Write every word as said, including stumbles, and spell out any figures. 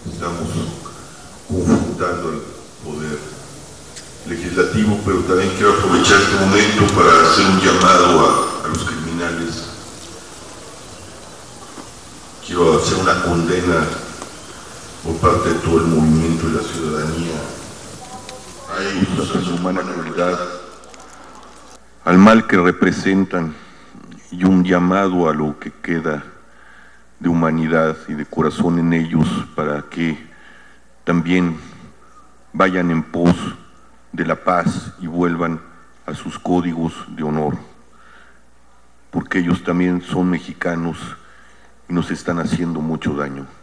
estamos confrontando al poder legislativo, pero también quiero aprovechar este momento para hacer un llamado a, a los criminales. Quiero hacer una condena por parte de todo el movimiento y la ciudadanía a ellos, a su humana crueldad, al mal que representan, y un llamado a lo que queda de humanidad y de corazón en ellos para que también vayan en pos de la paz y vuelvan a sus códigos de honor, porque ellos también son mexicanos y nos están haciendo mucho daño.